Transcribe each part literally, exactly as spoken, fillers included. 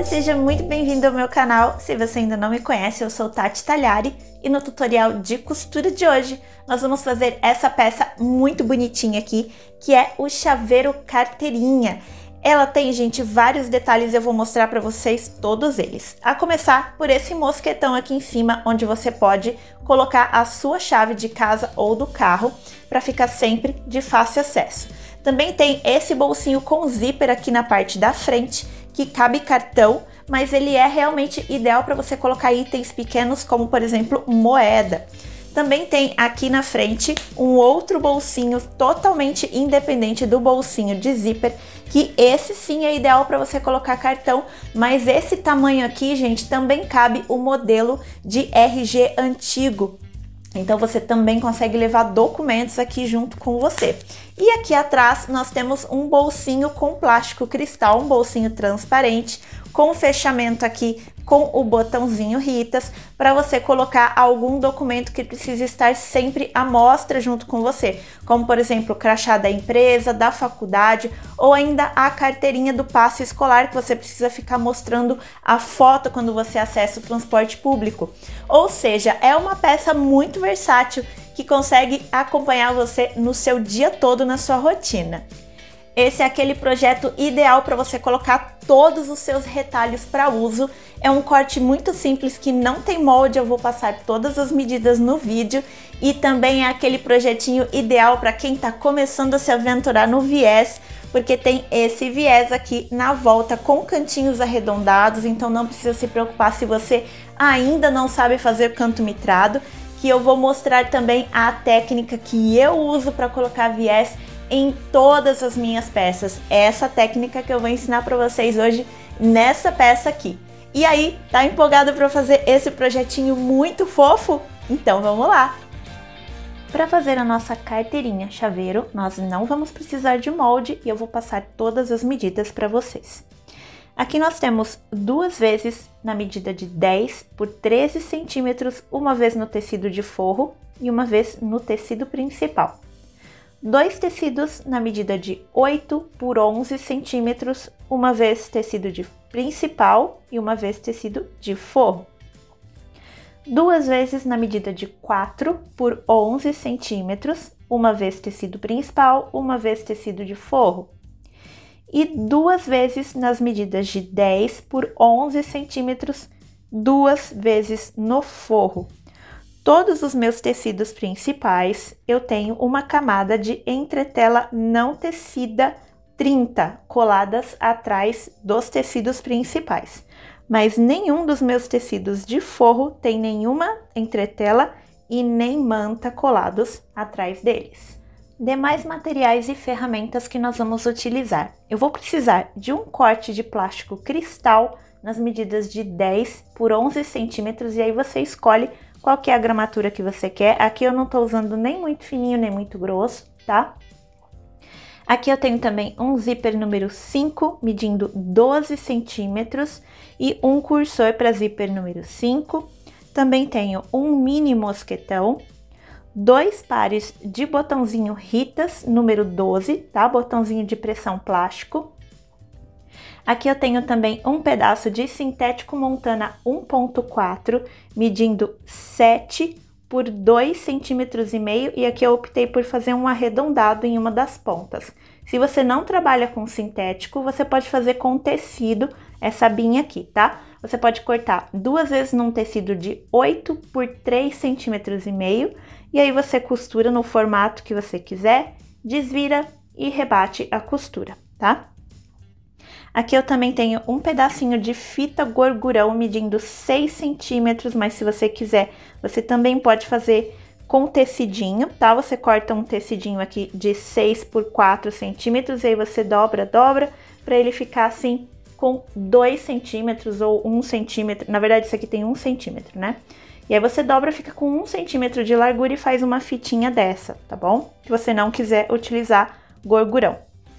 seja muito bem-vindo ao meu canal. Se você ainda não me conhece, eu sou Tati Tagliari e no tutorial de costura de hoje nós vamos fazer essa peça muito bonitinha aqui, que é o chaveiro carteirinha. Ela tem, gente, vários detalhes, eu vou mostrar para vocês todos eles. A começar por esse mosquetão aqui em cima, onde você pode colocar a sua chave de casa ou do carro para ficar sempre de fácil acesso. Também tem esse bolsinho com zíper aqui na parte da frente, que cabe cartão, mas ele é realmente ideal para você colocar itens pequenos, como por exemplo moeda. Também tem aqui na frente um outro bolsinho totalmente independente do bolsinho de zíper, que esse sim é ideal para você colocar cartão, mas esse tamanho aqui, gente, também cabe o modelo de R G antigo. Então você também consegue levar documentos aqui junto com você. E aqui atrás nós temos um bolsinho com plástico cristal, um bolsinho transparente, com fechamento aqui com o botãozinho Ritas, para você colocar algum documento que precisa estar sempre à mostra junto com você, como por exemplo o crachá da empresa, da faculdade, ou ainda a carteirinha do passe escolar, que você precisa ficar mostrando a foto quando você acessa o transporte público. Ou seja, é uma peça muito versátil que consegue acompanhar você no seu dia todo, na sua rotina. Esse é aquele projeto ideal para você colocar todos os seus retalhos para uso. É um corte muito simples que não tem molde, eu vou passar todas as medidas no vídeo. E também é aquele projetinho ideal para quem está começando a se aventurar no viés, porque tem esse viés aqui na volta com cantinhos arredondados, então não precisa se preocupar se você ainda não sabe fazer canto mitrado, que eu vou mostrar também a técnica que eu uso para colocar viés em todas as minhas peças. É essa técnica que eu vou ensinar para vocês hoje nessa peça aqui. E aí, tá empolgado para fazer esse projetinho muito fofo? Então vamos lá! Para fazer a nossa carteirinha chaveiro, nós não vamos precisar de molde e eu vou passar todas as medidas para vocês. Aqui nós temos duas vezes na medida de dez por treze centímetros, uma vez no tecido de forro e uma vez no tecido principal. Dois tecidos na medida de oito por onze centímetros, uma vez tecido de principal e uma vez tecido de forro. Duas vezes na medida de quatro por onze centímetros, uma vez tecido principal, uma vez tecido de forro. E duas vezes nas medidas de dez por onze centímetros, duas vezes no forro. Todos os meus tecidos principais, eu tenho uma camada de entretela não tecida trinta coladas atrás dos tecidos principais, mas nenhum dos meus tecidos de forro tem nenhuma entretela e nem manta colados atrás deles. Demais materiais e ferramentas que nós vamos utilizar. Eu vou precisar de um corte de plástico cristal nas medidas de dez por onze centímetros, e aí você escolhe qual que é a gramatura que você quer. Aqui eu não tô usando nem muito fininho, nem muito grosso, tá? Aqui eu tenho também um zíper número cinco, medindo doze centímetros, e um cursor para zíper número cinco. Também tenho um mini mosquetão, dois pares de botãozinho Ritas, número doze, tá? Botãozinho de pressão plástico. Aqui eu tenho também um pedaço de sintético Montana um ponto quatro, medindo sete por dois centímetros e meio, e aqui eu optei por fazer um arredondado em uma das pontas. Se você não trabalha com sintético, você pode fazer com tecido, essa abinha aqui, tá? Você pode cortar duas vezes num tecido de oito por três centímetros e meio, e aí você costura no formato que você quiser, desvira e rebate a costura, tá? Aqui eu também tenho um pedacinho de fita gorgurão medindo seis centímetros, mas se você quiser, você também pode fazer com tecidinho, tá? Você corta um tecidinho aqui de seis por quatro centímetros, e aí você dobra, dobra, para ele ficar assim com dois centímetros ou um centímetro. Na verdade, isso aqui tem um centímetro, né? E aí você dobra, fica com um centímetro de largura e faz uma fitinha dessa, tá bom? Se você não quiser utilizar gorgurão.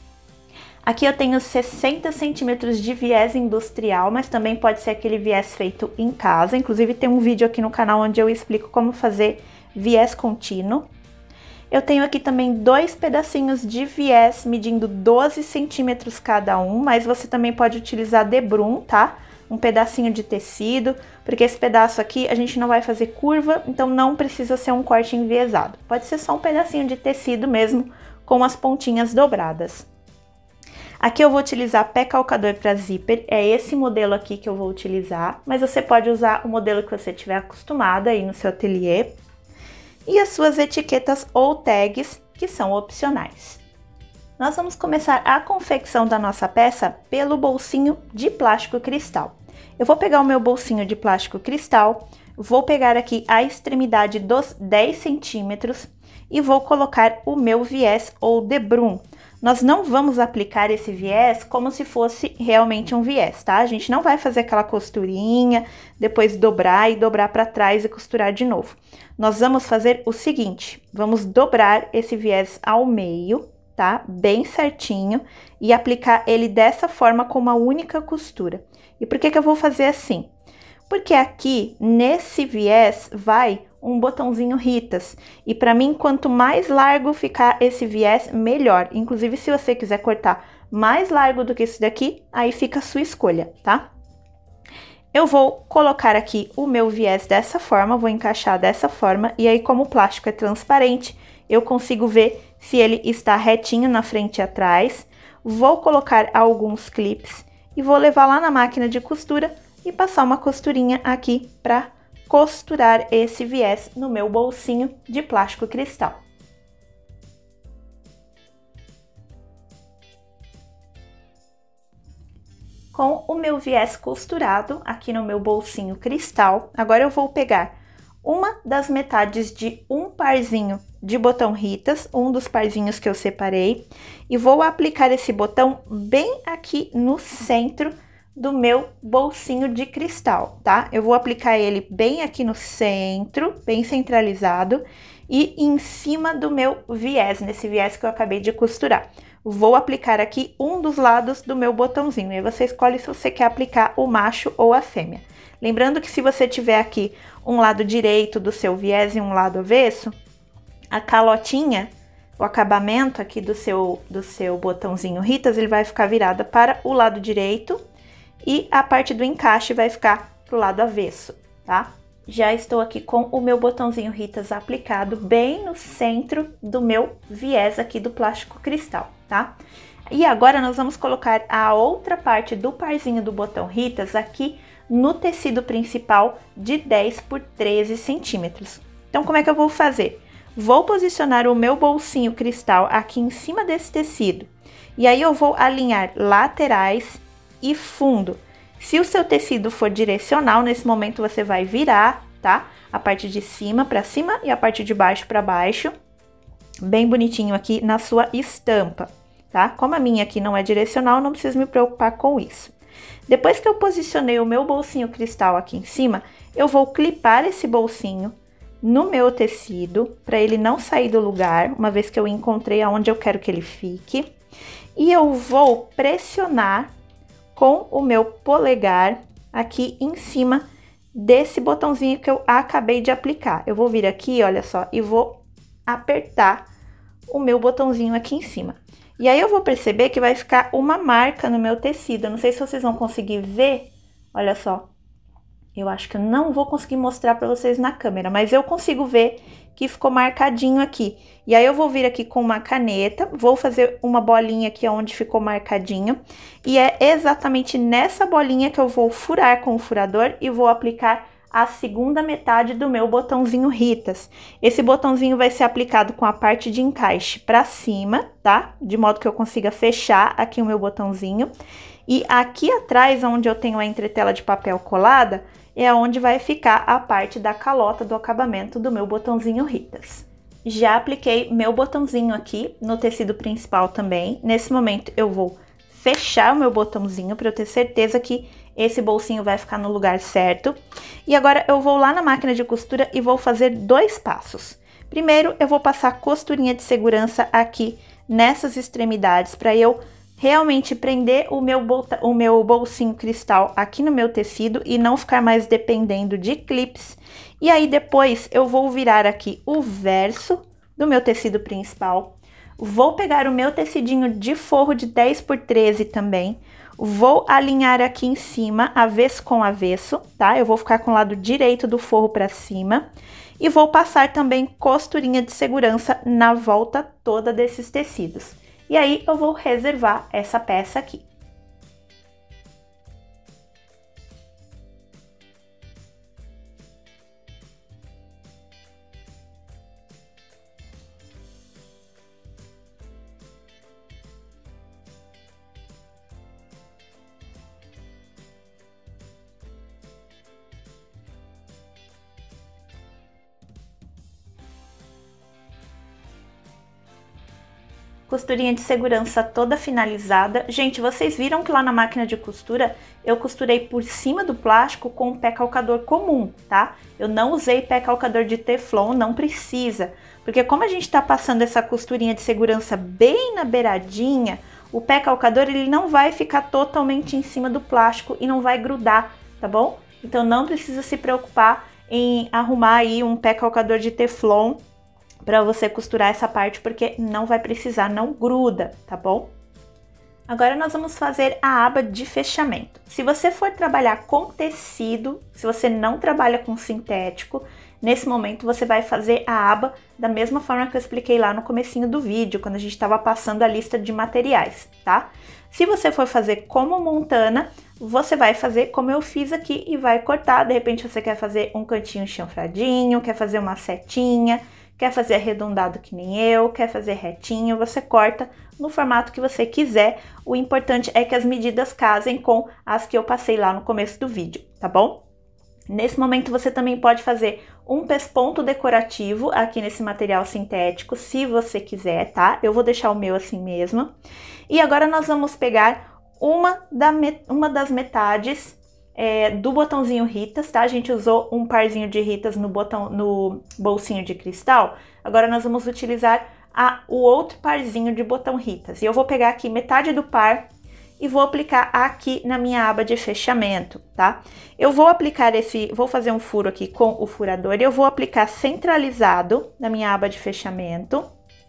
Aqui eu tenho sessenta centímetros de viés industrial, mas também pode ser aquele viés feito em casa. Inclusive tem um vídeo aqui no canal onde eu explico como fazer viés contínuo. Eu tenho aqui também dois pedacinhos de viés medindo doze centímetros cada um, mas você também pode utilizar debrum, tá? um pedacinho de tecido, porque esse pedaço aqui a gente não vai fazer curva, então não precisa ser um corte enviesado. Pode ser só um pedacinho de tecido mesmo, com as pontinhas dobradas. Aqui eu vou utilizar pé calcador para zíper, é esse modelo aqui que eu vou utilizar, mas você pode usar o modelo que você tiver acostumado aí no seu ateliê. E as suas etiquetas ou tags, que são opcionais. Nós vamos começar a confecção da nossa peça pelo bolsinho de plástico cristal. Eu vou pegar o meu bolsinho de plástico cristal, vou pegar aqui a extremidade dos dez centímetros e vou colocar o meu viés ou debrum. Nós não vamos aplicar esse viés como se fosse realmente um viés, tá? A gente não vai fazer aquela costurinha, depois dobrar e dobrar para trás e costurar de novo. Nós vamos fazer o seguinte, vamos dobrar esse viés ao meio, tá? Bem certinho e aplicar ele dessa forma com uma única costura. E por que que eu vou fazer assim? Porque aqui, nesse viés, vai um botãozinho Ritas. E para mim, quanto mais largo ficar esse viés, melhor. Inclusive, se você quiser cortar mais largo do que esse daqui, aí fica a sua escolha, tá? Eu vou colocar aqui o meu viés dessa forma, vou encaixar dessa forma. E aí, como o plástico é transparente, eu consigo ver se ele está retinho na frente e atrás. Vou colocar alguns clips e vou levar lá na máquina de costura e passar uma costurinha aqui para costurar esse viés no meu bolsinho de plástico cristal. Com o meu viés costurado aqui no meu bolsinho cristal, agora eu vou pegar uma das metades de um parzinho de botão Ritas, um dos parzinhos que eu separei, e vou aplicar esse botão bem aqui no centro do meu bolsinho de cristal, tá? Eu vou aplicar ele bem aqui no centro, bem centralizado, e em cima do meu viés, nesse viés que eu acabei de costurar. Vou aplicar aqui um dos lados do meu botãozinho, e aí você escolhe se você quer aplicar o macho ou a fêmea. Lembrando que se você tiver aqui um lado direito do seu viés e um lado avesso, a calotinha, o acabamento aqui do seu, do seu botãozinho Ritas, ele vai ficar virada para o lado direito e a parte do encaixe vai ficar pro lado avesso, tá? Já estou aqui com o meu botãozinho Ritas aplicado bem no centro do meu viés aqui do plástico cristal, tá? E agora nós vamos colocar a outra parte do parzinho do botão Ritas aqui no tecido principal de dez por treze centímetros. Então, como é que eu vou fazer? Vou posicionar o meu bolsinho cristal aqui em cima desse tecido. E aí eu vou alinhar laterais e fundo. Se o seu tecido for direcional, nesse momento você vai virar, tá? A parte de cima para cima e a parte de baixo para baixo. Bem bonitinho aqui na sua estampa, tá? Como a minha aqui não é direcional, não preciso me preocupar com isso. Depois que eu posicionei o meu bolsinho cristal aqui em cima, eu vou clipar esse bolsinho no meu tecido, para ele não sair do lugar, uma vez que eu encontrei aonde eu quero que ele fique. E eu vou pressionar com o meu polegar aqui em cima desse botãozinho que eu acabei de aplicar. Eu vou vir aqui, olha só, e vou apertar o meu botãozinho aqui em cima. E aí eu vou perceber que vai ficar uma marca no meu tecido. Eu não sei se vocês vão conseguir ver, olha só. Eu acho que eu não vou conseguir mostrar para vocês na câmera, mas eu consigo ver que ficou marcadinho aqui. E aí eu vou vir aqui com uma caneta, vou fazer uma bolinha aqui onde ficou marcadinho. E é exatamente nessa bolinha que eu vou furar com o furador e vou aplicar a segunda metade do meu botãozinho Ritas. Esse botãozinho vai ser aplicado com a parte de encaixe para cima, tá? De modo que eu consiga fechar aqui o meu botãozinho. E aqui atrás, onde eu tenho a entretela de papel colada, é onde vai ficar a parte da calota do acabamento do meu botãozinho Ritas. Já apliquei meu botãozinho aqui no tecido principal também. Nesse momento eu vou fechar o meu botãozinho para eu ter certeza que esse bolsinho vai ficar no lugar certo. E agora eu vou lá na máquina de costura e vou fazer dois passos. Primeiro eu vou passar costurinha de segurança aqui nessas extremidades para eu realmente prender o meu, bolta, o meu bolsinho cristal aqui no meu tecido e não ficar mais dependendo de clips. E aí depois eu vou virar aqui o verso do meu tecido principal, Vou pegar o meu tecidinho de forro de dez por treze também. Vou alinhar aqui em cima, avesso com avesso, tá? Eu vou ficar com o lado direito do forro para cima. E vou passar também costurinha de segurança na volta toda desses tecidos. E aí, eu vou reservar essa peça aqui. Costurinha de segurança toda finalizada. Gente, vocês viram que lá na máquina de costura eu costurei por cima do plástico com um pé calcador comum, tá? Eu não usei pé calcador de teflon, não precisa, porque como a gente tá passando essa costurinha de segurança bem na beiradinha, o pé calcador ele não vai ficar totalmente em cima do plástico e não vai grudar, tá bom? Então não precisa se preocupar em arrumar aí um pé calcador de teflon para você costurar essa parte, porque não vai precisar, não gruda, tá bom? Agora nós vamos fazer a aba de fechamento. Se você for trabalhar com tecido, se você não trabalha com sintético, nesse momento você vai fazer a aba da mesma forma que eu expliquei lá no comecinho do vídeo, quando a gente estava passando a lista de materiais, tá? Se você for fazer como montana, você vai fazer como eu fiz aqui e vai cortar. De repente você quer fazer um cantinho chanfradinho, quer fazer uma setinha, quer fazer arredondado que nem eu, quer fazer retinho, você corta no formato que você quiser. O importante é que as medidas casem com as que eu passei lá no começo do vídeo, tá bom? Nesse momento você também pode fazer um pesponto decorativo aqui nesse material sintético, se você quiser, tá? Eu vou deixar o meu assim mesmo. E agora nós vamos pegar uma, da met uma das metades É, do botãozinho Ritas, tá? A gente usou um parzinho de Ritas no, botão, no bolsinho de cristal. Agora nós vamos utilizar a, o outro parzinho de botão Ritas. E eu vou pegar aqui metade do par e vou aplicar aqui na minha aba de fechamento, tá? Eu vou aplicar esse, vou fazer um furo aqui com o furador e eu vou aplicar centralizado na minha aba de fechamento.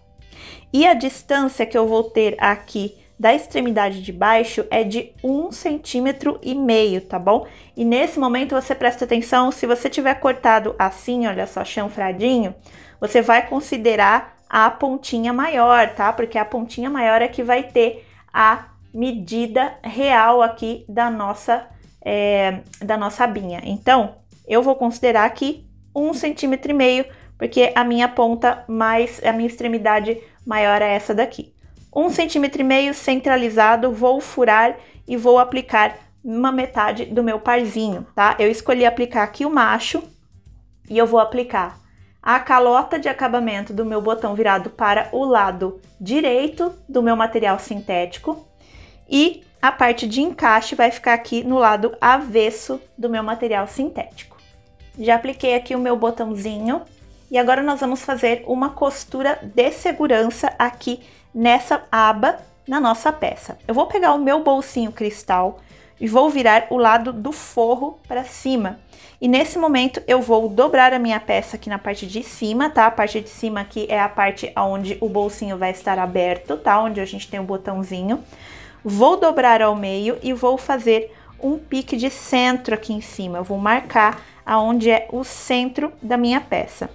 E a distância que eu vou ter aqui da extremidade de baixo é de um centímetro e meio, tá bom? E nesse momento você presta atenção, se você tiver cortado assim, olha só, chanfradinho, você vai considerar a pontinha maior, tá? Porque a pontinha maior é que vai ter a medida real aqui da nossa, é, da nossa abinha. Então, eu vou considerar aqui um centímetro e meio, porque a minha ponta mais, a minha extremidade maior é essa daqui. Um centímetro e meio centralizado, vou furar e vou aplicar uma metade do meu parzinho, tá? Eu escolhi aplicar aqui o macho e eu vou aplicar a calota de acabamento do meu botão virado para o lado direito do meu material sintético e a parte de encaixe vai ficar aqui no lado avesso do meu material sintético. Já apliquei aqui o meu botãozinho e agora nós vamos fazer uma costura de segurança aqui nessa aba na nossa peça. Eu vou pegar o meu bolsinho cristal e vou virar o lado do forro para cima. E nesse momento eu vou dobrar a minha peça aqui na parte de cima, tá? A parte de cima aqui é a parte onde o bolsinho vai estar aberto, tá? Onde a gente tem o botãozinho. Vou dobrar ao meio e vou fazer um pique de centro aqui em cima. Eu vou marcar aonde é o centro da minha peça.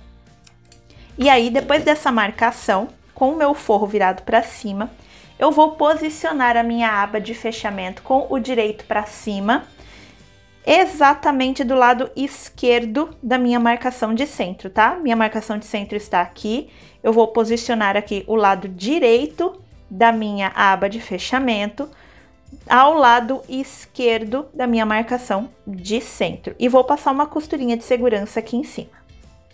E aí, depois dessa marcação, com o meu forro virado para cima, eu vou posicionar a minha aba de fechamento com o direito para cima, exatamente do lado esquerdo da minha marcação de centro, tá? Minha marcação de centro está aqui, eu vou posicionar aqui o lado direito da minha aba de fechamento ao lado esquerdo da minha marcação de centro e vou passar uma costurinha de segurança aqui em cima.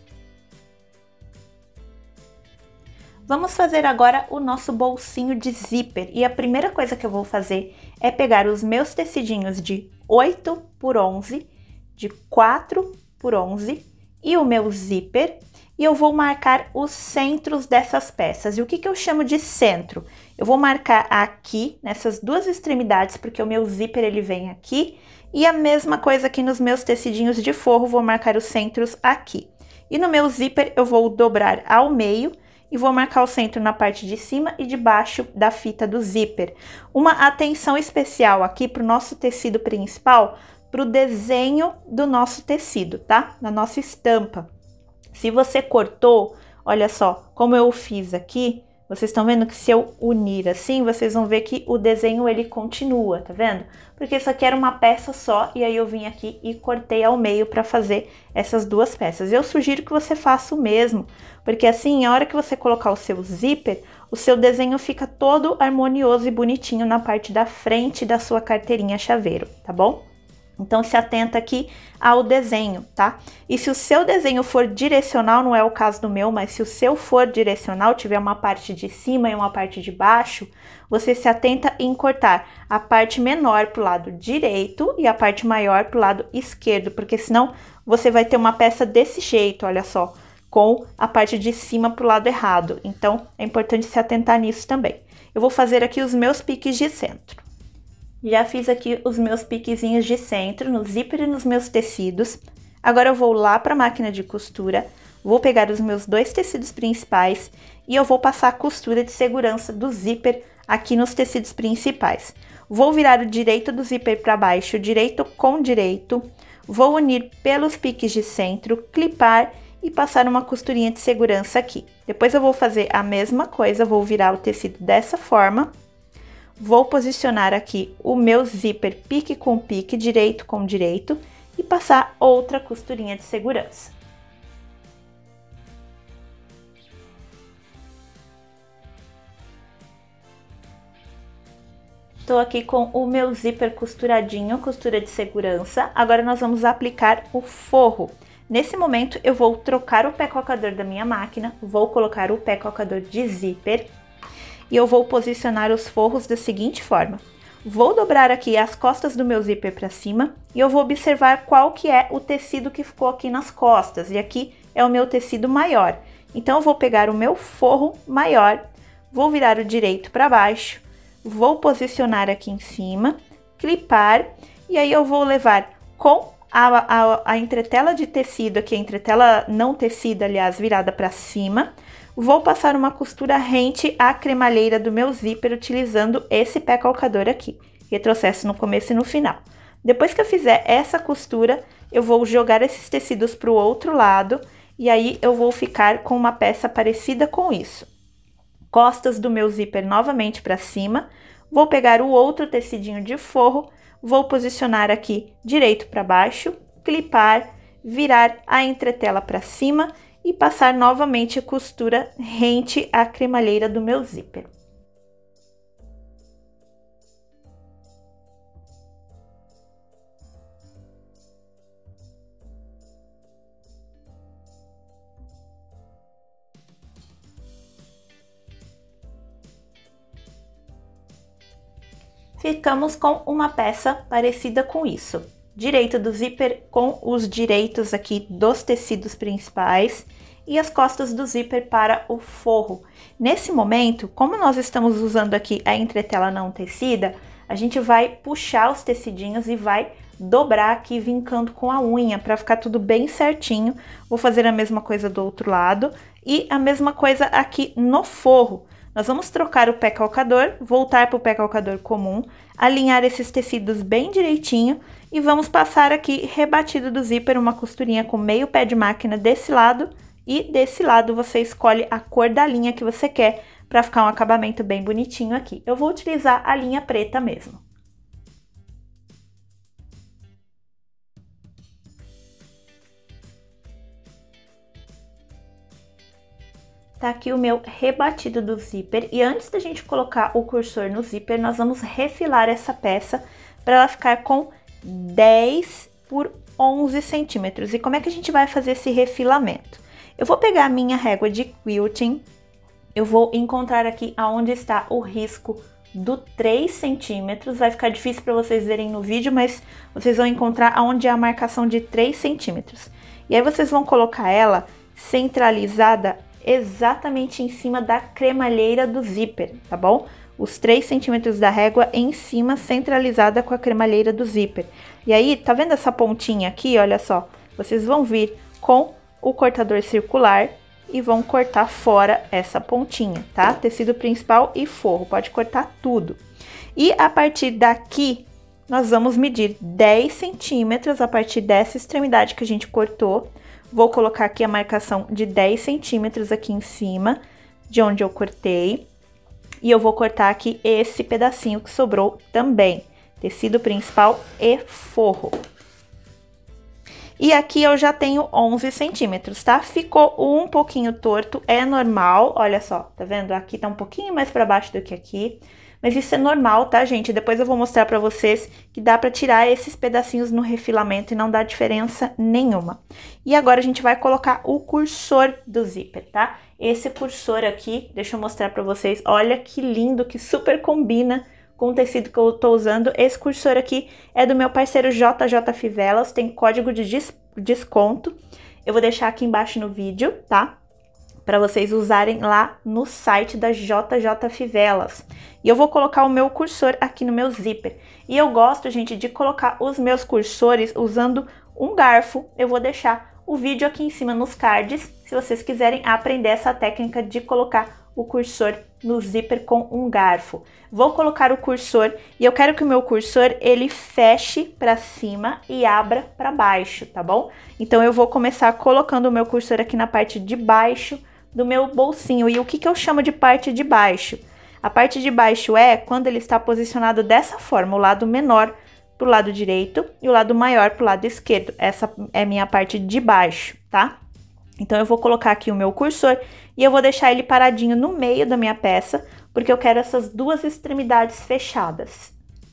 Vamos fazer agora o nosso bolsinho de zíper e a primeira coisa que eu vou fazer é pegar os meus tecidinhos de oito por onze, de quatro por onze e o meu zíper e eu vou marcar os centros dessas peças. E o que que eu chamo de centro? Eu vou marcar aqui nessas duas extremidades porque o meu zíper ele vem aqui e a mesma coisa aqui nos meus tecidinhos de forro, vou marcar os centros aqui. E no meu zíper eu vou dobrar ao meio e vou marcar o centro na parte de cima e de baixo da fita do zíper. Uma atenção especial aqui para o nosso tecido principal, para o desenho do nosso tecido, tá? Da nossa estampa. Se você cortou, olha só, como eu fiz aqui, vocês estão vendo que se eu unir assim, vocês vão ver que o desenho ele continua, tá vendo? Porque isso aqui era uma peça só e aí eu vim aqui e cortei ao meio para fazer essas duas peças. Eu sugiro que você faça o mesmo, porque assim, a hora que você colocar o seu zíper, o seu desenho fica todo harmonioso e bonitinho na parte da frente da sua carteirinha chaveiro, tá bom? Então, se atenta aqui ao desenho, tá? E se o seu desenho for direcional, não é o caso do meu, mas se o seu for direcional, tiver uma parte de cima e uma parte de baixo, você se atenta em cortar a parte menor pro lado direito e a parte maior pro lado esquerdo, porque senão você vai ter uma peça desse jeito, olha só, com a parte de cima pro lado errado. Então, é importante se atentar nisso também. Eu vou fazer aqui os meus piques de centro. Já fiz aqui os meus piquezinhos de centro, no zíper e nos meus tecidos. Agora eu vou lá para a máquina de costura, vou pegar os meus dois tecidos principais e eu vou passar a costura de segurança do zíper aqui nos tecidos principais. Vou virar o direito do zíper para baixo, direito com direito, vou unir pelos piques de centro, clipar e passar uma costurinha de segurança aqui. Depois eu vou fazer a mesma coisa, vou virar o tecido dessa forma. Vou posicionar aqui o meu zíper pique com pique, direito com direito, e passar outra costurinha de segurança. Estou aqui com o meu zíper costuradinho, costura de segurança. Agora nós vamos aplicar o forro. Nesse momento eu vou trocar o pé calcador da minha máquina, vou colocar o pé calcador de zíper. E eu vou posicionar os forros da seguinte forma. Vou dobrar aqui as costas do meu zíper para cima e eu vou observar qual que é o tecido que ficou aqui nas costas. E aqui é o meu tecido maior. Então, eu vou pegar o meu forro maior, vou virar o direito para baixo, vou posicionar aqui em cima, clipar e aí eu vou levar com a, a, a entretela de tecido aqui, a entretela não tecida, aliás, virada para cima. Vou passar uma costura rente à cremalheira do meu zíper utilizando esse pé calcador aqui. Retrocesso no começo e no final. Depois que eu fizer essa costura, eu vou jogar esses tecidos para o outro lado e aí eu vou ficar com uma peça parecida com isso. Costas do meu zíper novamente para cima. Vou pegar o outro tecidinho de forro, vou posicionar aqui direito para baixo, clipar, virar a entretela para cima e passar novamente a costura rente à cremalheira do meu zíper. Ficamos com uma peça parecida com isso. Direito do zíper com os direitos aqui dos tecidos principais e as costas do zíper para o forro. Nesse momento, como nós estamos usando aqui a entretela não tecida, a gente vai puxar os tecidinhos e vai dobrar aqui vincando com a unha para ficar tudo bem certinho. Vou fazer a mesma coisa do outro lado e a mesma coisa aqui no forro. Nós vamos trocar o pé calcador, voltar para o pé calcador comum, alinhar esses tecidos bem direitinho e vamos passar aqui rebatido do zíper uma costurinha com meio pé de máquina desse lado e desse lado você escolhe a cor da linha que você quer para ficar um acabamento bem bonitinho aqui. Eu vou utilizar a linha preta mesmo. Tá aqui o meu rebatido do zíper e antes da gente colocar o cursor no zíper, nós vamos refilar essa peça para ela ficar com dez por onze centímetros. E como é que a gente vai fazer esse refilamento? Eu vou pegar a minha régua de quilting, eu vou encontrar aqui aonde está o risco do três centímetros, vai ficar difícil para vocês verem no vídeo, mas vocês vão encontrar aonde é a marcação de três centímetros. E aí vocês vão colocar ela centralizada exatamente em cima da cremalheira do zíper, tá bom? Os três centímetros da régua em cima, centralizada com a cremalheira do zíper. E aí, tá vendo essa pontinha aqui? Olha só, vocês vão vir com o cortador circular e vão cortar fora essa pontinha, tá? Tecido principal e forro, pode cortar tudo. E a partir daqui, nós vamos medir dez centímetros a partir dessa extremidade que a gente cortou. Vou colocar aqui a marcação de dez centímetros aqui em cima, de onde eu cortei. E eu vou cortar aqui esse pedacinho que sobrou também, tecido principal e forro. E aqui eu já tenho onze centímetros, tá? Ficou um pouquinho torto, é normal, olha só, tá vendo? Aqui tá um pouquinho mais pra baixo do que aqui, mas isso é normal, tá, gente? Depois eu vou mostrar pra vocês que dá pra tirar esses pedacinhos no refilamento e não dá diferença nenhuma. E agora a gente vai colocar o cursor do zíper, tá? Esse cursor aqui, deixa eu mostrar pra vocês, olha que lindo, que super combina com o tecido que eu tô usando. Esse cursor aqui é do meu parceiro J J Fivelas, tem código de des desconto. Eu vou deixar aqui embaixo no vídeo, tá? Para vocês usarem lá no site da J J Fivelas. E eu vou colocar o meu cursor aqui no meu zíper. E eu gosto, gente, de colocar os meus cursores usando um garfo. Eu vou deixar o vídeo aqui em cima nos cards, se vocês quiserem aprender essa técnica de colocar o cursor no zíper com um garfo. Vou colocar o cursor e eu quero que o meu cursor ele feche para cima e abra para baixo, tá bom? Então eu vou começar colocando o meu cursor aqui na parte de baixo do meu bolsinho. E o que que eu chamo de parte de baixo? A parte de baixo é quando ele está posicionado dessa forma, o lado menor para o lado direito e o lado maior para o lado esquerdo. Essa é minha parte de baixo, tá? Então, eu vou colocar aqui o meu cursor e eu vou deixar ele paradinho no meio da minha peça, porque eu quero essas duas extremidades fechadas.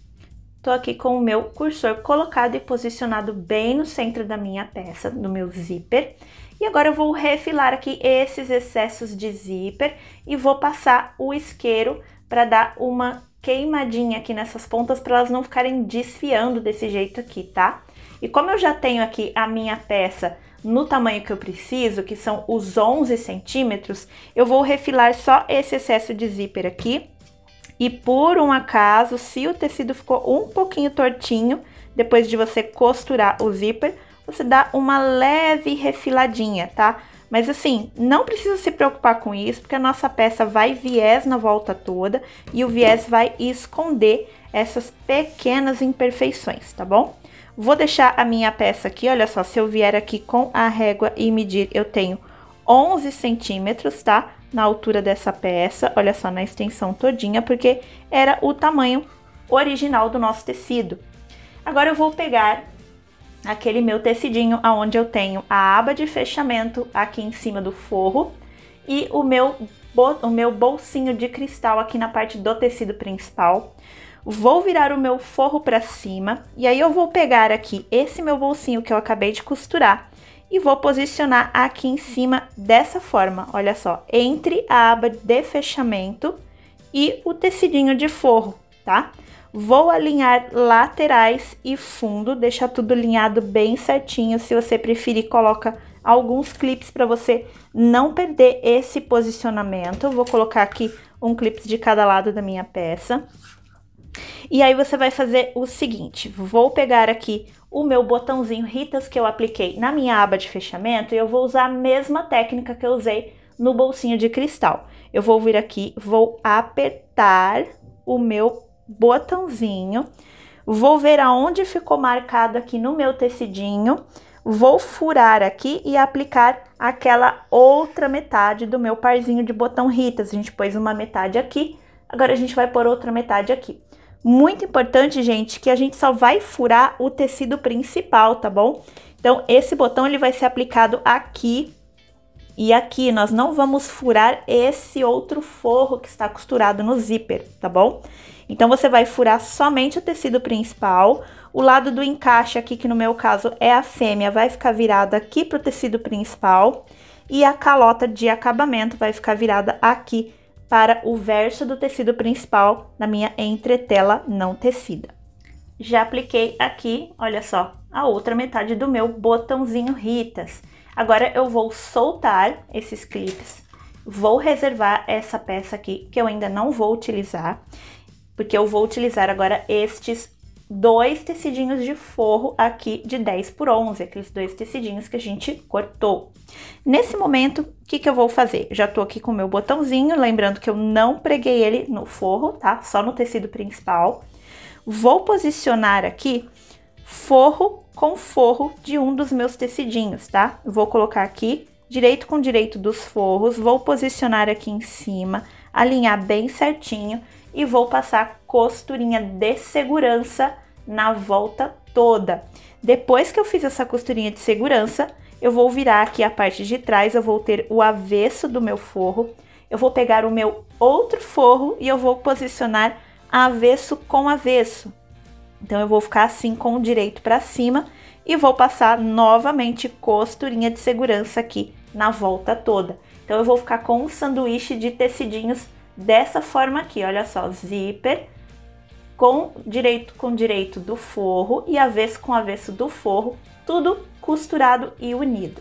Tô aqui com o meu cursor colocado e posicionado bem no centro da minha peça, do meu zíper. E agora eu vou refilar aqui esses excessos de zíper e vou passar o isqueiro para dar uma queimadinha aqui nessas pontas, para elas não ficarem desfiando desse jeito aqui, tá? E como eu já tenho aqui a minha peça no tamanho que eu preciso, que são os onze centímetros, eu vou refilar só esse excesso de zíper aqui. E por um acaso, se o tecido ficou um pouquinho tortinho, depois de você costurar o zíper, você dá uma leve refiladinha, tá? Mas assim, não precisa se preocupar com isso, porque a nossa peça vai viés na volta toda e o viés vai esconder essas pequenas imperfeições, tá bom? Vou deixar a minha peça aqui, olha só, se eu vier aqui com a régua e medir, eu tenho onze centímetros, tá? Na altura dessa peça, olha só, na extensão todinha, porque era o tamanho original do nosso tecido. Agora eu vou pegar aquele meu tecidinho aonde eu tenho a aba de fechamento aqui em cima do forro e o meu, o meu bolsinho de cristal aqui na parte do tecido principal. Vou virar o meu forro para cima e aí eu vou pegar aqui esse meu bolsinho que eu acabei de costurar e vou posicionar aqui em cima dessa forma, olha só, entre a aba de fechamento e o tecidinho de forro, tá? Vou alinhar laterais e fundo, deixar tudo alinhado bem certinho. Se você preferir, coloca alguns clipes para você não perder esse posicionamento. Vou colocar aqui um clipe de cada lado da minha peça. E aí você vai fazer o seguinte, vou pegar aqui o meu botãozinho Ritas que eu apliquei na minha aba de fechamento e eu vou usar a mesma técnica que eu usei no bolsinho de cristal. Eu vou vir aqui, vou apertar o meu botãozinho, vou ver aonde ficou marcado aqui no meu tecidinho, vou furar aqui e aplicar aquela outra metade do meu parzinho de botão Ritas. A gente pôs uma metade aqui, agora a gente vai pôr outra metade aqui. Muito importante, gente, que a gente só vai furar o tecido principal, tá bom? Então, esse botão ele vai ser aplicado aqui e aqui. Nós não vamos furar esse outro forro que está costurado no zíper, tá bom? Então, você vai furar somente o tecido principal. O lado do encaixe aqui, que no meu caso é a fêmea, vai ficar virado aqui para o tecido principal. E a calota de acabamento vai ficar virada aqui para o verso do tecido principal na minha entretela não tecida. Já apliquei aqui, olha só, a outra metade do meu botãozinho Ritas. Agora eu vou soltar esses clipes, vou reservar essa peça aqui, que eu ainda não vou utilizar, porque eu vou utilizar agora estes dois tecidinhos de forro aqui de dez por onze, aqueles dois tecidinhos que a gente cortou. Nesse momento, o que que eu vou fazer? Já tô aqui com o meu botãozinho, lembrando que eu não preguei ele no forro, tá? Só no tecido principal. Vou posicionar aqui forro com forro de um dos meus tecidinhos, tá? Vou colocar aqui direito com direito dos forros, vou posicionar aqui em cima, alinhar bem certinho e vou passar costurinha de segurança na volta toda. Depois que eu fiz essa costurinha de segurança, eu vou virar aqui a parte de trás, eu vou ter o avesso do meu forro, eu vou pegar o meu outro forro e eu vou posicionar avesso com avesso. Então, eu vou ficar assim com o direito para cima e vou passar novamente costurinha de segurança aqui na volta toda. Então, eu vou ficar com um sanduíche de tecidinhos dessa forma aqui, olha só, zíper com direito com direito do forro e avesso com avesso do forro, tudo costurado e unido.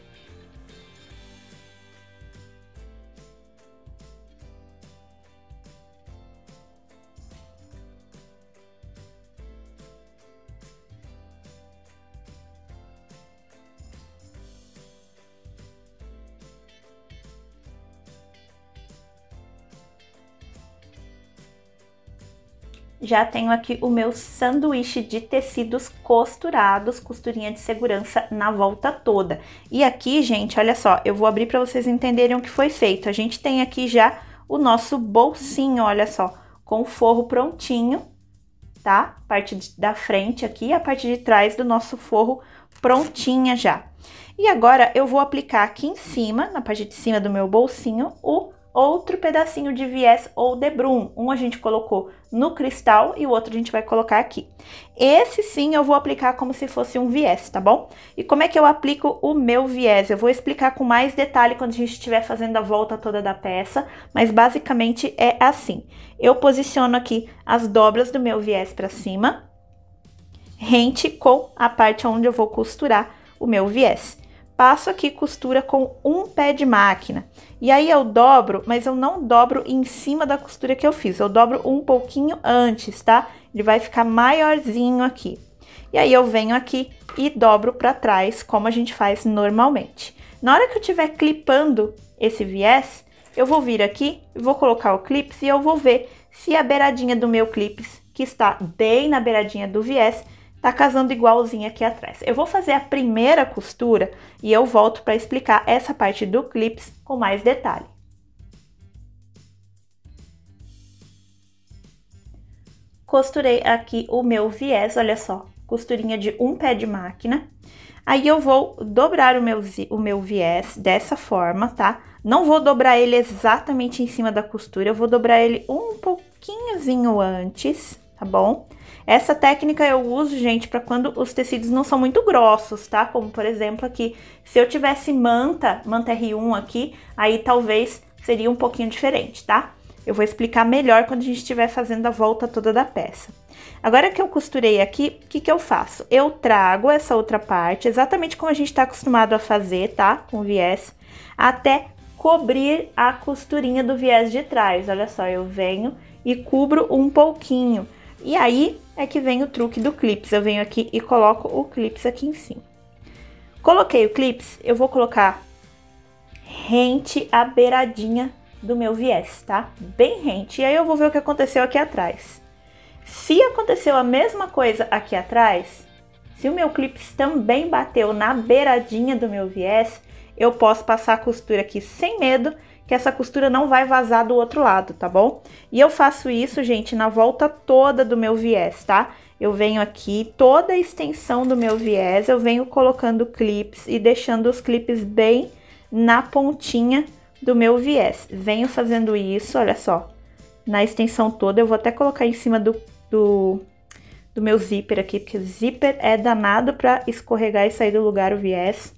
Já tenho aqui o meu sanduíche de tecidos costurados, costurinha de segurança na volta toda. E aqui, gente, olha só, eu vou abrir para vocês entenderem o que foi feito. A gente tem aqui já o nosso bolsinho, olha só, com o forro prontinho, tá? Parte de, da frente aqui, a parte de trás do nosso forro prontinha já. E agora eu vou aplicar aqui em cima, na parte de cima do meu bolsinho, o outro pedacinho de viés ou debrum. Um a gente colocou no cristal e o outro a gente vai colocar aqui. Esse sim eu vou aplicar como se fosse um viés, tá bom? E como é que eu aplico o meu viés? Eu vou explicar com mais detalhe quando a gente estiver fazendo a volta toda da peça, mas basicamente é assim. Eu posiciono aqui as dobras do meu viés para cima, rente com a parte onde eu vou costurar o meu viés. Passo aqui costura com um pé de máquina. E aí eu dobro, mas eu não dobro em cima da costura que eu fiz. Eu dobro um pouquinho antes, tá? Ele vai ficar maiorzinho aqui. E aí eu venho aqui e dobro para trás, como a gente faz normalmente. Na hora que eu estiver clipando esse viés, eu vou vir aqui, vou colocar o clips e eu vou ver se a beiradinha do meu clips, que está bem na beiradinha do viés, tá casando igualzinho aqui atrás. Eu vou fazer a primeira costura e eu volto para explicar essa parte do clips com mais detalhe. Costurei aqui o meu viés, olha só, costurinha de um pé de máquina. Aí eu vou dobrar o meu, o meu viés dessa forma, tá? Não vou dobrar ele exatamente em cima da costura, eu vou dobrar ele um pouquinhozinho antes, tá bom? Essa técnica eu uso, gente, para quando os tecidos não são muito grossos, tá? Como, por exemplo, aqui, se eu tivesse manta, manta R um aqui, aí talvez seria um pouquinho diferente, tá? Eu vou explicar melhor quando a gente estiver fazendo a volta toda da peça. Agora que eu costurei aqui, o que que eu faço? Eu trago essa outra parte, exatamente como a gente tá acostumado a fazer, tá? Com viés, até cobrir a costurinha do viés de trás. Olha só, eu venho e cubro um pouquinho. E aí é que vem o truque do clips. Eu venho aqui e coloco o clips aqui em cima. Coloquei o clips, eu vou colocar rente a beiradinha do meu viés, tá? Bem rente. E aí eu vou ver o que aconteceu aqui atrás. Se aconteceu a mesma coisa aqui atrás, se o meu clips também bateu na beiradinha do meu viés, eu posso passar a costura aqui sem medo, que essa costura não vai vazar do outro lado, tá bom? E eu faço isso, gente, na volta toda do meu viés, tá? Eu venho aqui, toda a extensão do meu viés, eu venho colocando clips e deixando os clips bem na pontinha do meu viés. Venho fazendo isso, olha só, na extensão toda. Eu vou até colocar em cima do, do, do meu zíper aqui, porque zíper é danado pra escorregar e sair do lugar o viés.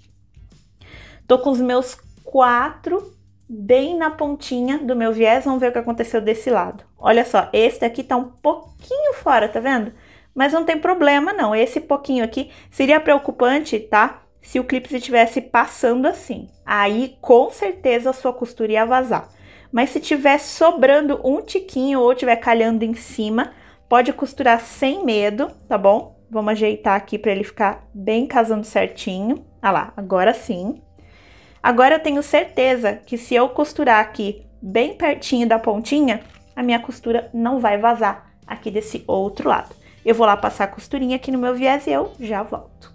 Tô com os meus quatro bem na pontinha do meu viés. Vamos ver o que aconteceu desse lado. Olha só, esse daqui tá um pouquinho fora, tá vendo? Mas não tem problema não, esse pouquinho aqui seria preocupante, tá? Se o clipe estivesse passando assim, aí com certeza a sua costura ia vazar. Mas se tiver sobrando um tiquinho ou tiver calhando em cima, Pode costurar sem medo, tá bom? Vamos ajeitar aqui para ele ficar bem casando certinho. Ah lá, agora sim. Agora eu tenho certeza que se eu costurar aqui bem pertinho da pontinha, a minha costura não vai vazar aqui desse outro lado. Eu vou lá passar a costurinha aqui no meu viés e eu já volto.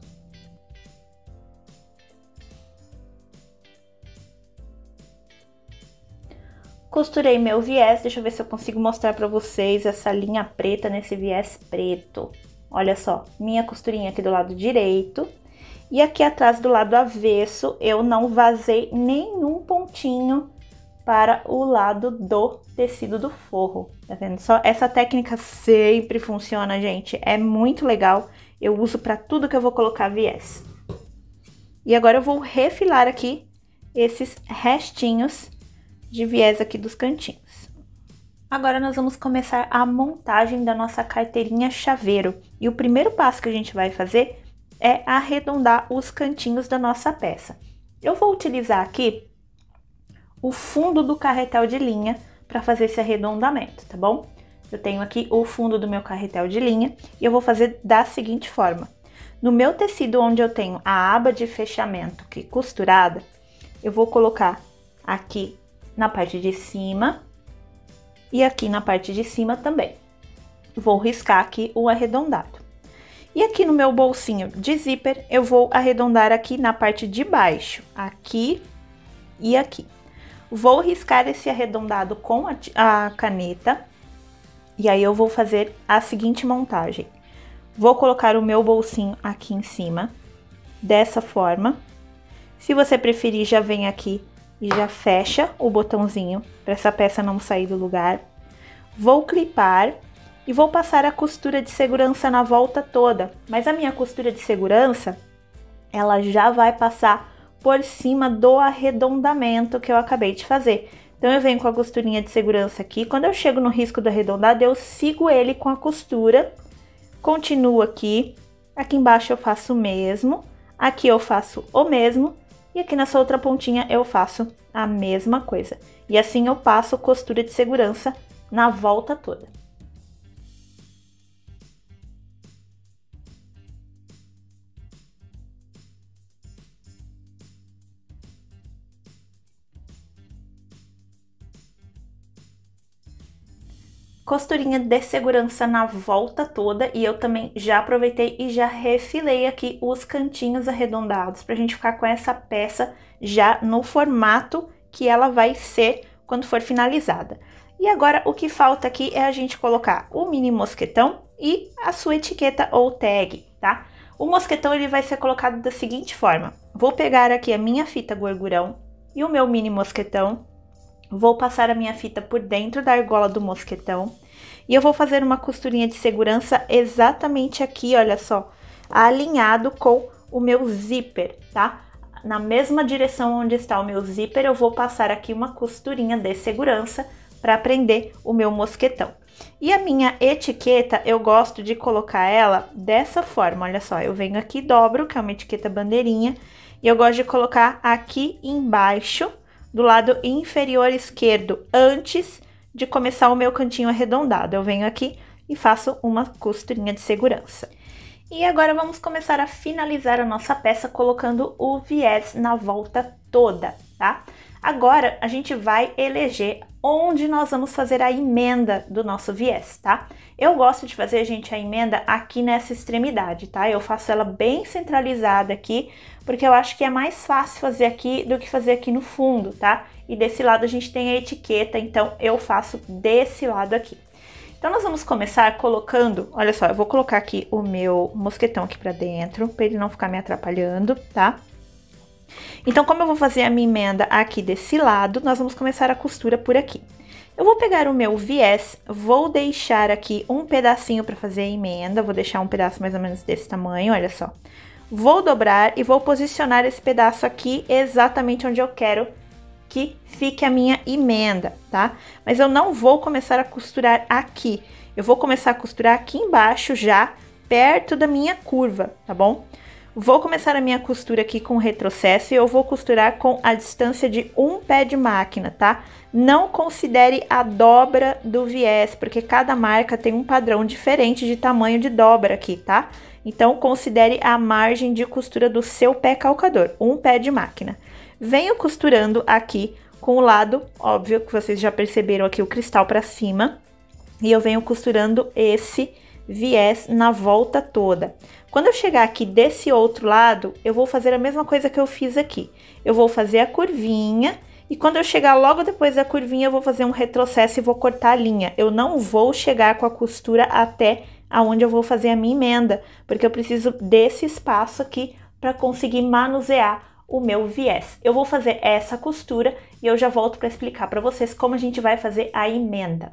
Costurei meu viés, deixa eu ver se eu consigo mostrar para vocês essa linha preta nesse viés preto. Olha só, minha costurinha aqui do lado direito. E aqui atrás do lado avesso, eu não vazei nenhum pontinho para o lado do tecido do forro. Tá vendo só? Essa técnica sempre funciona, gente. É muito legal. Eu uso para tudo que eu vou colocar viés. E agora eu vou refilar aqui esses restinhos de viés aqui dos cantinhos. Agora nós vamos começar a montagem da nossa carteirinha chaveiro. E o primeiro passo que a gente vai fazer é arredondar os cantinhos da nossa peça. Eu vou utilizar aqui o fundo do carretel de linha para fazer esse arredondamento, tá bom? Eu tenho aqui o fundo do meu carretel de linha e eu vou fazer da seguinte forma. No meu tecido onde eu tenho a aba de fechamento aqui costurada, eu vou colocar aqui na parte de cima e aqui na parte de cima também. Vou riscar aqui o arredondado. E aqui no meu bolsinho de zíper, eu vou arredondar aqui na parte de baixo, aqui e aqui. Vou riscar esse arredondado com a, a caneta, e aí eu vou fazer a seguinte montagem. Vou colocar o meu bolsinho aqui em cima, dessa forma. Se você preferir, já vem aqui e já fecha o botãozinho, para essa peça não sair do lugar. Vou clipar. E vou passar a costura de segurança na volta toda, mas a minha costura de segurança, ela já vai passar por cima do arredondamento que eu acabei de fazer. Então, eu venho com a costurinha de segurança aqui, quando eu chego no risco do arredondado, eu sigo ele com a costura, continuo aqui, aqui embaixo eu faço o mesmo, aqui eu faço o mesmo, e aqui nessa outra pontinha eu faço a mesma coisa. E assim eu passo costura de segurança na volta toda. Costurinha de segurança na volta toda, e eu também já aproveitei e já refilei aqui os cantinhos arredondados pra gente ficar com essa peça já no formato que ela vai ser quando for finalizada. E agora o que falta aqui é a gente colocar o mini mosquetão e a sua etiqueta ou tag, tá? O mosquetão ele vai ser colocado da seguinte forma. Vou pegar aqui a minha fita gorgurão e o meu mini mosquetão. Vou passar a minha fita por dentro da argola do mosquetão e eu vou fazer uma costurinha de segurança exatamente aqui, olha só, alinhado com o meu zíper, tá? Na mesma direção onde está o meu zíper, eu vou passar aqui uma costurinha de segurança para prender o meu mosquetão. E a minha etiqueta, eu gosto de colocar ela dessa forma, olha só, eu venho aqui, dobro, que é uma etiqueta bandeirinha, e eu gosto de colocar aqui embaixo, do lado inferior esquerdo, antes de começar o meu cantinho arredondado. Eu venho aqui e faço uma costurinha de segurança. E agora vamos começar a finalizar a nossa peça colocando o viés na volta toda, tá? Agora a gente vai eleger onde nós vamos fazer a emenda do nosso viés, tá? Eu gosto de fazer, gente, a emenda aqui nessa extremidade, tá? Eu faço ela bem centralizada aqui, porque eu acho que é mais fácil fazer aqui do que fazer aqui no fundo, tá? E desse lado a gente tem a etiqueta, então eu faço desse lado aqui. Então nós vamos começar colocando, olha só, eu vou colocar aqui o meu mosquetão aqui pra dentro, pra ele não ficar me atrapalhando, tá? Então, como eu vou fazer a minha emenda aqui desse lado, nós vamos começar a costura por aqui. Eu vou pegar o meu viés, vou deixar aqui um pedacinho para fazer a emenda, vou deixar um pedaço mais ou menos desse tamanho, olha só. Vou dobrar e vou posicionar esse pedaço aqui exatamente onde eu quero que fique a minha emenda, tá? Mas eu não vou começar a costurar aqui, eu vou começar a costurar aqui embaixo já, perto da minha curva, tá bom? Vou começar a minha costura aqui com retrocesso e eu vou costurar com a distância de um pé de máquina, tá? Não considere a dobra do viés, porque cada marca tem um padrão diferente de tamanho de dobra aqui, tá? Então, considere a margem de costura do seu pé calcador, um pé de máquina. Venho costurando aqui com o lado, óbvio que vocês já perceberam aqui o cristal para cima, e eu venho costurando esse viés na volta toda. Quando eu chegar aqui desse outro lado, eu vou fazer a mesma coisa que eu fiz aqui. Eu vou fazer a curvinha e quando eu chegar logo depois da curvinha, eu vou fazer um retrocesso e vou cortar a linha. Eu não vou chegar com a costura até aonde eu vou fazer a minha emenda, porque eu preciso desse espaço aqui para conseguir manusear o meu viés. Eu vou fazer essa costura e eu já volto para explicar para vocês como a gente vai fazer a emenda.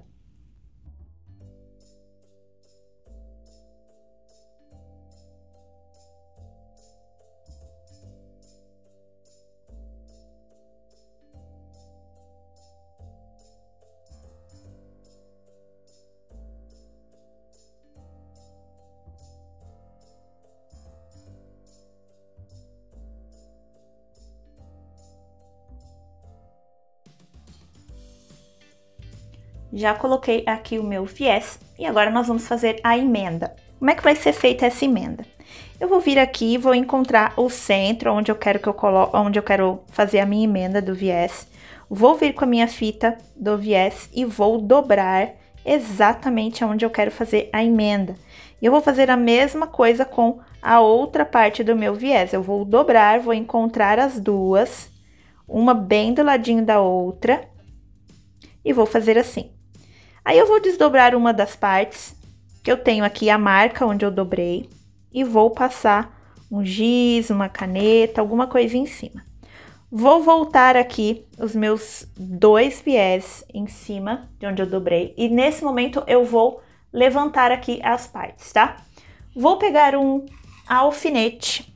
Já coloquei aqui o meu viés e agora nós vamos fazer a emenda. Como é que vai ser feita essa emenda? Eu vou vir aqui e vou encontrar o centro onde eu quero que eu coloque, onde eu quero fazer a minha emenda do viés. Vou vir com a minha fita do viés e vou dobrar exatamente onde eu quero fazer a emenda. E eu vou fazer a mesma coisa com a outra parte do meu viés. Eu vou dobrar, vou encontrar as duas, uma bem do ladinho da outra, e vou fazer assim. Aí eu vou desdobrar uma das partes, que eu tenho aqui a marca onde eu dobrei, e vou passar um giz, uma caneta, alguma coisa em cima. Vou voltar aqui os meus dois viés em cima de onde eu dobrei, e nesse momento eu vou levantar aqui as partes, tá? Vou pegar um alfinete,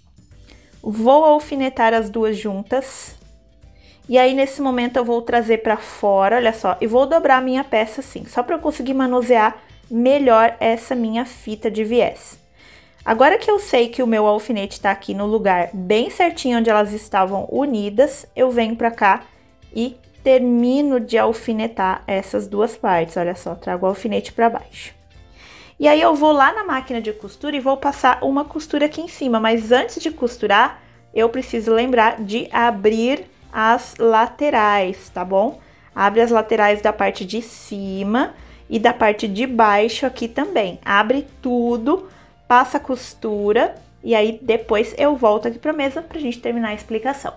vou alfinetar as duas juntas. E aí, nesse momento, eu vou trazer pra fora, olha só, e vou dobrar a minha peça assim, só pra eu conseguir manusear melhor essa minha fita de viés. Agora que eu sei que o meu alfinete tá aqui no lugar bem certinho onde elas estavam unidas, eu venho pra cá e termino de alfinetar essas duas partes, olha só, trago o alfinete pra baixo. E aí, eu vou lá na máquina de costura e vou passar uma costura aqui em cima, mas antes de costurar, eu preciso lembrar de abrir as laterais, tá bom? Abre as laterais da parte de cima e da parte de baixo aqui também. Abre tudo, passa a costura e aí depois eu volto aqui pra mesa pra gente terminar a explicação.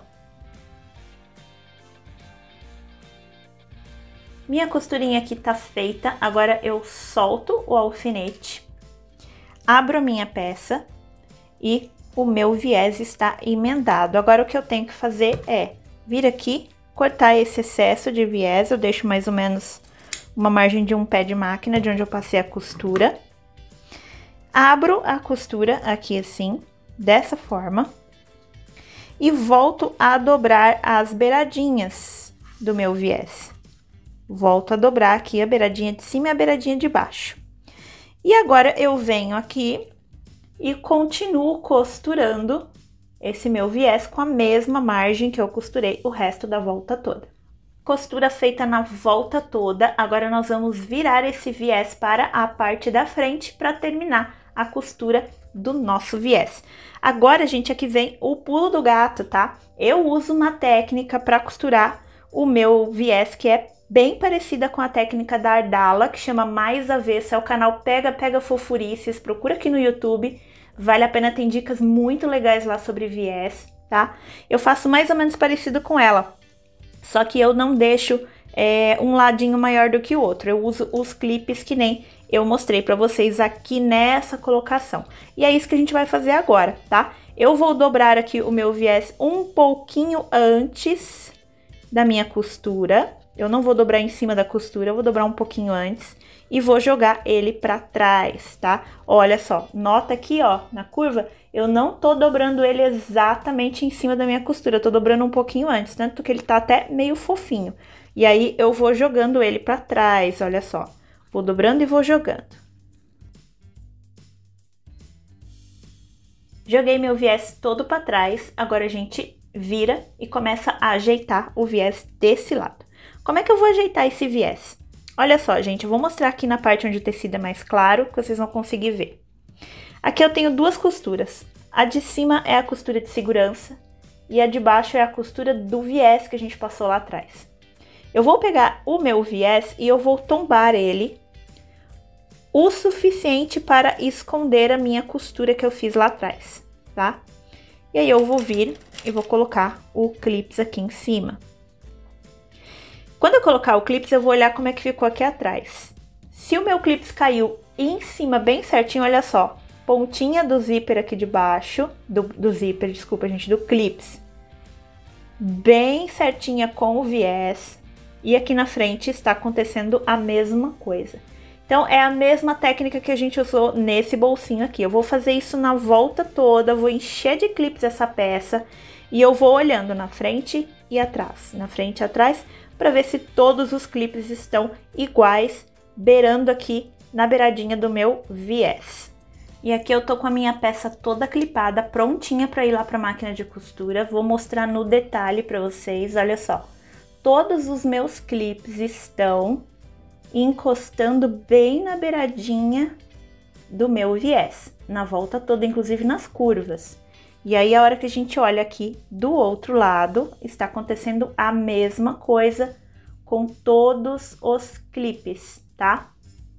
Minha costurinha aqui tá feita, agora eu solto o alfinete, abro a minha peça e o meu viés está emendado. Agora o que eu tenho que fazer é vir aqui, cortar esse excesso de viés, eu deixo mais ou menos uma margem de um pé de máquina, de onde eu passei a costura. Abro a costura aqui assim, dessa forma, e volto a dobrar as beiradinhas do meu viés. Volto a dobrar aqui a beiradinha de cima e a beiradinha de baixo. E agora eu venho aqui e continuo costurando esse meu viés com a mesma margem que eu costurei o resto da volta toda. Costura feita na volta toda, agora nós vamos virar esse viés para a parte da frente para terminar a costura do nosso viés. Agora, gente, aqui vem o pulo do gato, tá? Eu uso uma técnica para costurar o meu viés que é bem parecida com a técnica da Ardala, que chama Mais Avessa, é o canal Pega Pega Fofurices, procura aqui no YouTube. Vale a pena, tem dicas muito legais lá sobre viés, tá? Eu faço mais ou menos parecido com ela, só que eu não deixo é, um ladinho maior do que o outro. Eu uso os clipes que nem eu mostrei pra vocês aqui nessa colocação. E é isso que a gente vai fazer agora, tá? Eu vou dobrar aqui o meu viés um pouquinho antes da minha costura. Eu não vou dobrar em cima da costura, eu vou dobrar um pouquinho antes e vou jogar ele pra trás, tá? Olha só, nota aqui, ó, na curva, eu não tô dobrando ele exatamente em cima da minha costura, eu tô dobrando um pouquinho antes, tanto que ele tá até meio fofinho. E aí, eu vou jogando ele pra trás, olha só. Vou dobrando e vou jogando. Joguei meu viés todo para trás, agora a gente vira e começa a ajeitar o viés desse lado. Como é que eu vou ajeitar esse viés? Olha só, gente, eu vou mostrar aqui na parte onde o tecido é mais claro, que vocês vão conseguir ver. Aqui eu tenho duas costuras. A de cima é a costura de segurança e a de baixo é a costura do viés que a gente passou lá atrás. Eu vou pegar o meu viés e eu vou tombar ele o suficiente para esconder a minha costura que eu fiz lá atrás, tá? E aí eu vou vir e vou colocar o clips aqui em cima. Quando eu colocar o clips, eu vou olhar como é que ficou aqui atrás. Se o meu clips caiu em cima bem certinho, olha só, pontinha do zíper aqui de baixo, do, do zíper, desculpa, gente, do clips, bem certinha com o viés, e aqui na frente está acontecendo a mesma coisa. Então, é a mesma técnica que a gente usou nesse bolsinho aqui. Eu vou fazer isso na volta toda, vou encher de clips essa peça e eu vou olhando na frente e atrás, na frente e atrás, para ver se todos os clips estão iguais, beirando aqui na beiradinha do meu viés. E aqui eu tô com a minha peça toda clipada, prontinha para ir lá para a máquina de costura. Vou mostrar no detalhe para vocês, olha só. Todos os meus clips estão encostando bem na beiradinha do meu viés, na volta toda, inclusive nas curvas. E aí, a hora que a gente olha aqui do outro lado, está acontecendo a mesma coisa com todos os clipes, tá?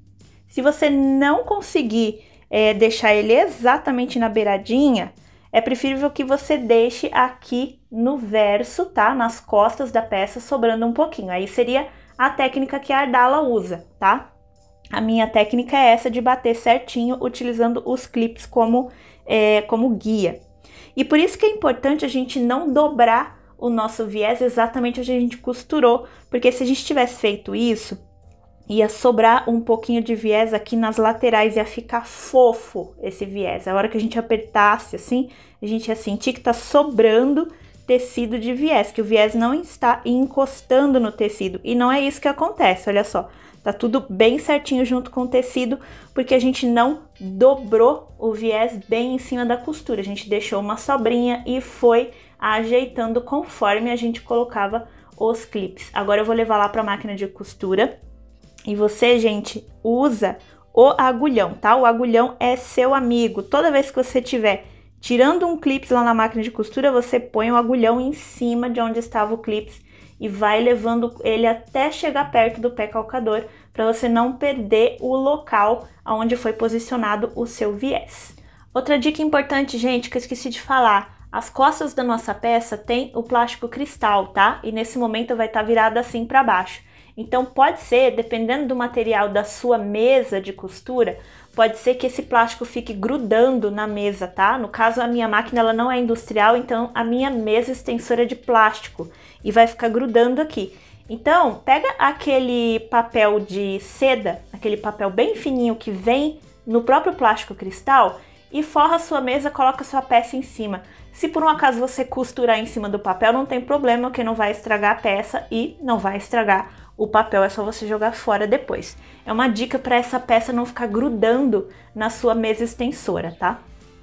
Se você não conseguir é, deixar ele exatamente na beiradinha, é preferível que você deixe aqui no verso, tá? Nas costas da peça, sobrando um pouquinho. Aí seria a técnica que a Ardala usa, tá? A minha técnica é essa de bater certinho, utilizando os clips como, é, como guia. E por isso que é importante a gente não dobrar o nosso viés exatamente onde a gente costurou, porque se a gente tivesse feito isso, ia sobrar um pouquinho de viés aqui nas laterais, ia ficar fofo esse viés. A hora que a gente apertasse assim, a gente ia sentir que tá sobrando tecido de viés, que o viés não está encostando no tecido. E não é isso que acontece, olha só. Tá tudo bem certinho junto com o tecido, porque a gente não dobrou o viés bem em cima da costura. A gente deixou uma sobrinha e foi ajeitando conforme a gente colocava os clips. Agora eu vou levar lá para a máquina de costura. E você, gente, usa o agulhão, tá? O agulhão é seu amigo. Toda vez que você tiver tirando um clips lá na máquina de costura, você põe o agulhão em cima de onde estava o clips e vai levando ele até chegar perto do pé calcador, para você não perder o local onde foi posicionado o seu viés. Outra dica importante, gente, que eu esqueci de falar: as costas da nossa peça tem o plástico cristal, tá? E nesse momento vai estar virado assim para baixo. Então pode ser, dependendo do material da sua mesa de costura, pode ser que esse plástico fique grudando na mesa, tá? No caso, a minha máquina ela não é industrial, então a minha mesa extensora é de plástico e vai ficar grudando aqui. Então, pega aquele papel de seda, aquele papel bem fininho que vem no próprio plástico cristal e forra a sua mesa, coloca a sua peça em cima. Se por um acaso você costurar em cima do papel, não tem problema, porque não vai estragar a peça e não vai estragar o papel, é só você jogar fora depois. É uma dica para essa peça não ficar grudando na sua mesa extensora, tá?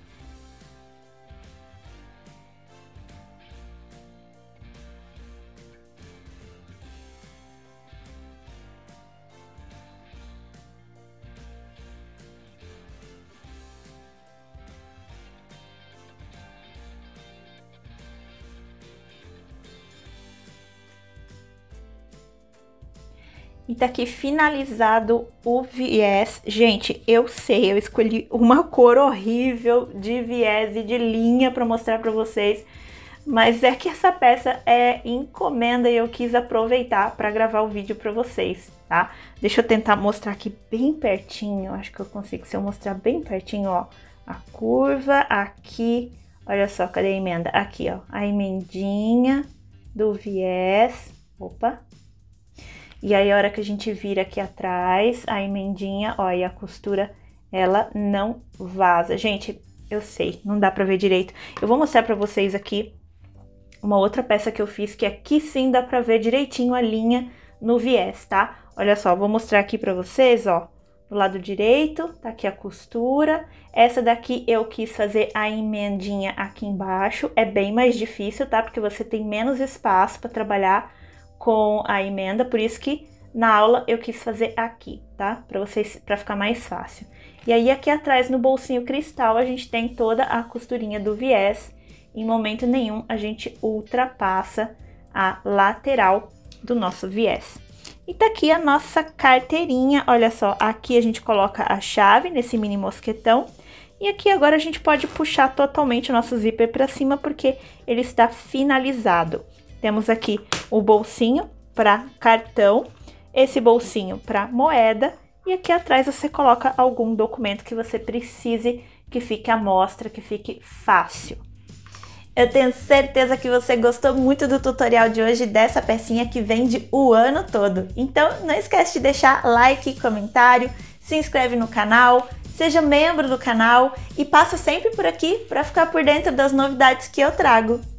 E tá aqui finalizado o viés. Gente, eu sei, eu escolhi uma cor horrível de viés e de linha para mostrar para vocês, mas é que essa peça é encomenda e eu quis aproveitar para gravar o vídeo para vocês, tá? Deixa eu tentar mostrar aqui bem pertinho, acho que eu consigo, se eu mostrar bem pertinho, ó, a curva aqui, olha só, cadê a emenda? Aqui, ó, a emendinha do viés, opa. E aí, a hora que a gente vira aqui atrás, a emendinha, ó, e a costura, ela não vaza. Gente, eu sei, não dá pra ver direito. Eu vou mostrar pra vocês aqui uma outra peça que eu fiz, que aqui sim dá pra ver direitinho a linha no viés, tá? Olha só, vou mostrar aqui pra vocês, ó, do lado direito, tá aqui a costura. Essa daqui eu quis fazer a emendinha aqui embaixo, é bem mais difícil, tá? Porque você tem menos espaço para trabalhar com a emenda, por isso que na aula eu quis fazer aqui, tá? Para vocês, para ficar mais fácil. E aí aqui atrás no bolsinho cristal a gente tem toda a costurinha do viés. Em momento nenhum a gente ultrapassa a lateral do nosso viés. E tá aqui a nossa carteirinha, olha só, aqui a gente coloca a chave nesse mini mosquetão. E aqui agora a gente pode puxar totalmente o nosso zíper para cima porque ele está finalizado. Temos aqui o bolsinho para cartão, esse bolsinho para moeda e aqui atrás você coloca algum documento que você precise que fique à mostra, que fique fácil. Eu tenho certeza que você gostou muito do tutorial de hoje dessa pecinha que vende o ano todo. Então não esquece de deixar like, comentário, se inscreve no canal, seja membro do canal e passa sempre por aqui para ficar por dentro das novidades que eu trago.